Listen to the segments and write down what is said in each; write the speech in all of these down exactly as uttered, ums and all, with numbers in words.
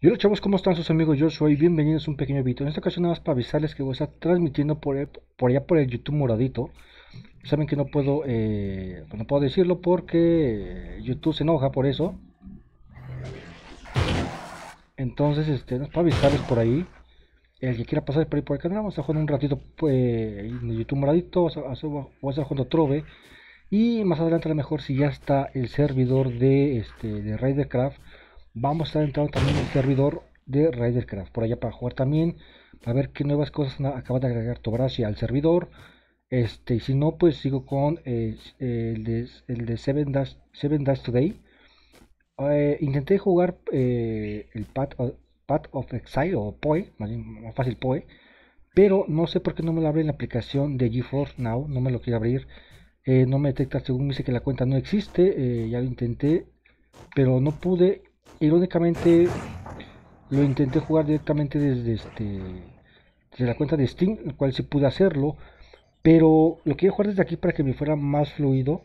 Y hola chavos, ¿cómo están sus amigos? Yo soy, bienvenidos a un pequeño video. En esta ocasión nada más para avisarles que voy a estar transmitiendo por, el- por allá por el YouTube moradito. Saben que no puedo, eh, pues no puedo decirlo porque YouTube se enoja por eso. Entonces, este, no es para avisarles por ahí. El que quiera pasar por ahí por el canal, vamos a jugar un ratito pues, en el YouTube moradito. Vamos a, a- voy a estar jugando Trove. Y más adelante a lo mejor si ya está el servidor de, este, de Raidercraft, vamos a estar entrando también el servidor de Raidercraft por allá para jugar también, para ver qué nuevas cosas na- acaba de agregar Tobrashi al servidor. Este, y si no, pues sigo con eh, el de, el de Seven Dash, Seven Dash Today. Eh, intenté jugar eh, el Path of, Path of Exile o PoE, más, bien, más fácil PoE, pero no sé por qué no me lo abre en la aplicación de GeForce Now, no me lo quiere abrir. Eh, no me detecta, según me dice que la cuenta no existe. Eh, ya lo intenté, pero no pude. Irónicamente, lo intenté jugar directamente desde este desde la cuenta de Steam, el cual sí pude hacerlo, pero lo quiero jugar desde aquí para que me fuera más fluido,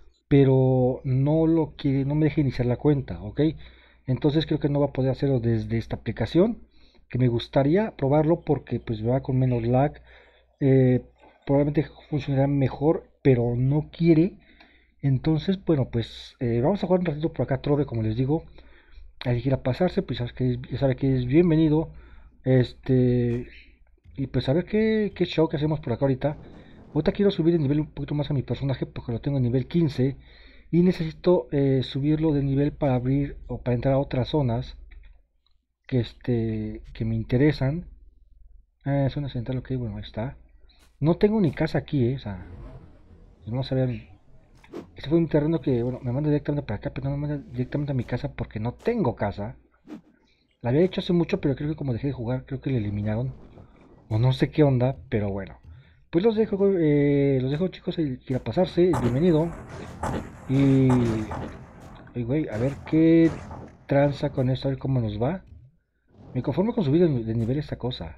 pero no lo quiere, no me deja iniciar la cuenta, ¿ok? Entonces creo que no va a poder hacerlo desde esta aplicación, que me gustaría probarlo porque pues va con menos lag, eh, probablemente funcionará mejor, pero no quiere. Entonces, bueno, pues eh, vamos a jugar un ratito por acá Trove, como les digo. Alguien quiera pasarse, pues sabes que es, ya sabe que es bienvenido. Este, y pues a ver qué, qué show que hacemos por acá ahorita. Ahorita quiero subir de nivel un poquito más a mi personaje porque lo tengo en nivel quince. Y necesito eh, subirlo de nivel para abrir o para entrar a otras zonas que, este, que me interesan. Ah, zona central, ok, bueno, ahí está. No tengo ni casa aquí, eh, o sea, no sabía. Este fue un terreno que, bueno, me manda directamente para acá, pero no me manda directamente a mi casa porque no tengo casa. La había hecho hace mucho, pero creo que como dejé de jugar, creo que le eliminaron. O no sé qué onda, pero bueno. Pues los dejo, eh, los dejo chicos, el que quiera pasarse, es bienvenido. Y, y, güey, a ver qué tranza con esto, a ver cómo nos va. Me conformo con subir de, de nivel esta cosa.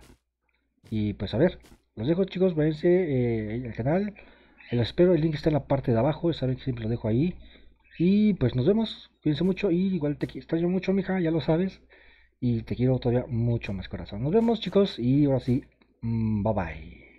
Y pues a ver, los dejo chicos, váyanse eh, al canal. Los espero, el link está en la parte de abajo, saben que siempre lo dejo ahí. Y pues nos vemos, cuídense mucho y igual te extraño mucho, mija, ya lo sabes. Y te quiero todavía mucho más, corazón. Nos vemos chicos y ahora sí, mm, bye bye.